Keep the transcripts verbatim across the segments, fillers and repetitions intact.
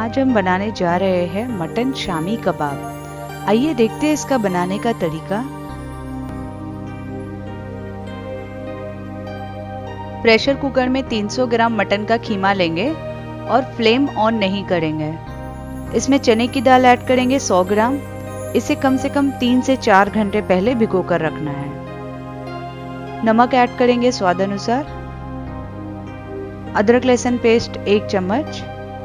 आज हम बनाने जा रहे हैं मटन शामी कबाब। आइए देखते हैं इसका बनाने का तरीका। प्रेशर कुकर में तीन सौ ग्राम मटन का कीमा लेंगे और फ्लेम ऑन नहीं करेंगे। इसमें चने की दाल ऐड करेंगे सौ ग्राम। इसे कम से कम तीन से चार घंटे पहले भिगो कर रखना है। नमक ऐड करेंगे स्वाद अनुसार। अदरक लहसुन पेस्ट एक चम्मच।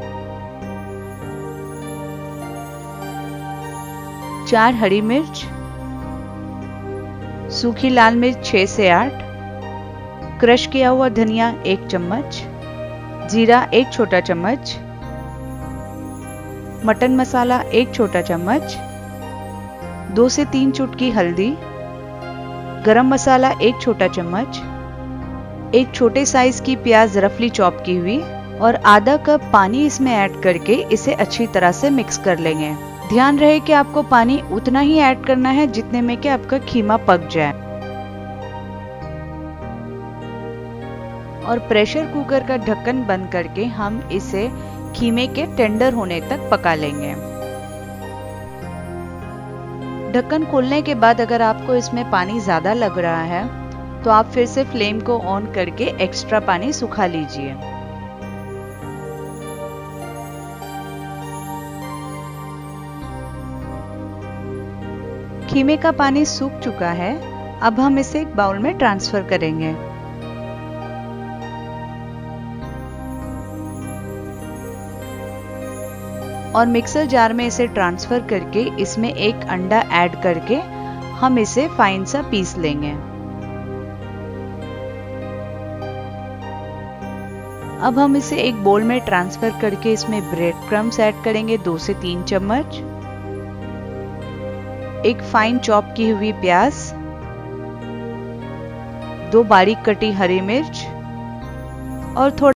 चार हरी मिर्च, सूखी लाल मिर्च छह से आठ, क्रश किया हुआ धनिया एक चम्मच, जीरा एक छोटा चम्मच, मटन मसाला एक छोटा चम्मच, दो से तीन चुटकी हल्दी, गरम मसाला एक छोटा चम्मच, एक छोटे साइज की प्याज रफली चॉप की हुई और आधा कप पानी इसमें ऐड करके इसे अच्छी तरह से मिक्स कर लेंगे। ध्यान रहे कि आपको पानी उतना ही ऐड करना है जितने में कि आपका कीमा पक जाए। और प्रेशर कुकर का ढक्कन बंद करके हम इसे कीमे के टेंडर होने तक पका लेंगे। ढक्कन खोलने के बाद अगर आपको इसमें पानी ज्यादा लग रहा है तो आप फिर से फ्लेम को ऑन करके एक्स्ट्रा पानी सुखा लीजिए। कीमे का पानी सूख चुका है। अब हम इसे एक बाउल में ट्रांसफर करेंगे। और मिक्सर जार में इसे ट्रांसफर करके इसमें एक अंडा ऐड करके हम इसे फाइन सा पीस लेंगे। अब हम इसे एक बोल में ट्रांसफर करके इसमें ब्रेड क्रम्स ऐड करेंगे दो से तीन चम्मच, एक फाइन चॉप की हुई प्याज, दो बारीक कटी हरी मिर्च और थोड़ा